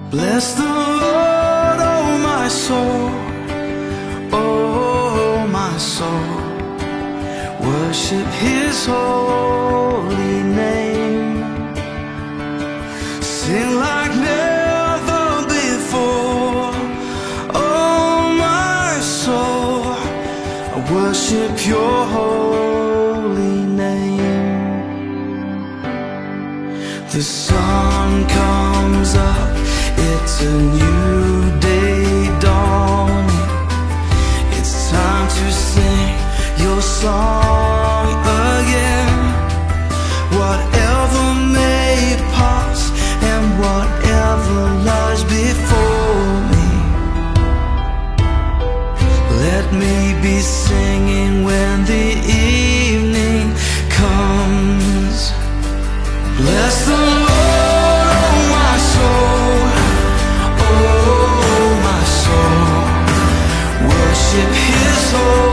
Bless the Lord, oh my soul, oh my soul. Worship His holy name. Sing like never before, oh my soul. I worship Your holy name. The sun comes up, it's a new day dawning. It's time to sing Your song again. Whatever may pass and whatever lies before me, let me be singing when the evening comes. Bless the Lord, oh my soul, oh my soul. Worship His holy